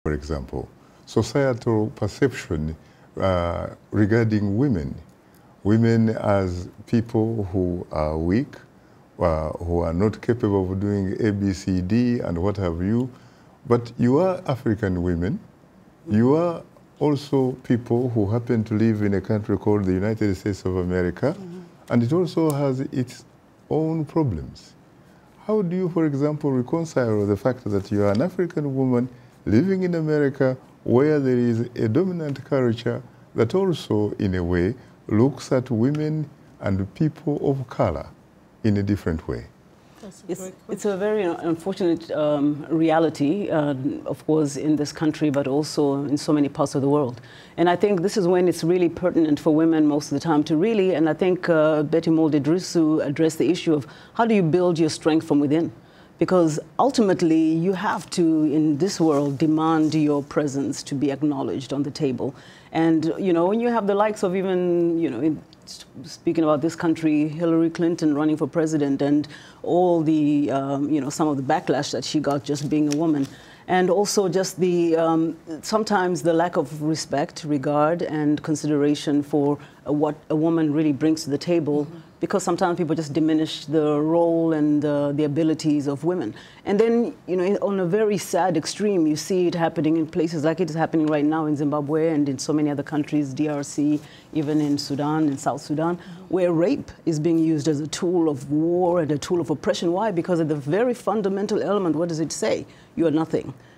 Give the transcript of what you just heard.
for example, societal perception regarding women. Women as people who are weak, who are not capable of doing A, B, C, D, and what have you. But you are African women. You are also people who happen to live in a country called the United States of America, and it also has its own problems. How do you, for example, reconcile the fact that you are an African woman living in America where there is a dominant culture that also, in a way, looks at women and people of color in a different way? It's a very unfortunate reality, of course, in this country, but also in so many parts of the world. And I think this is when it's really pertinent for women most of the time to really, and I think Betty Mould-Idrisu addressed the issue of how do you build your strength from within? Because ultimately, you have to, in this world, demand your presence to be acknowledged on the table. And, you know, when you have the likes of even, you know, speaking about this country, Hillary Clinton running for president and all the, you know, some of the backlash that she got just being a woman. And also just the, sometimes the lack of respect, regard, and consideration for what a woman really brings to the table, because sometimes people just diminish the role and the abilities of women. And then, you know, on a very sad extreme, you see it happening in places like it is happening right now in Zimbabwe and in so many other countries, DRC, even in Sudan, in South Sudan, where rape is being used as a tool of war and a tool of oppression. Why? Because of the very fundamental element, what does it say? You are nothing.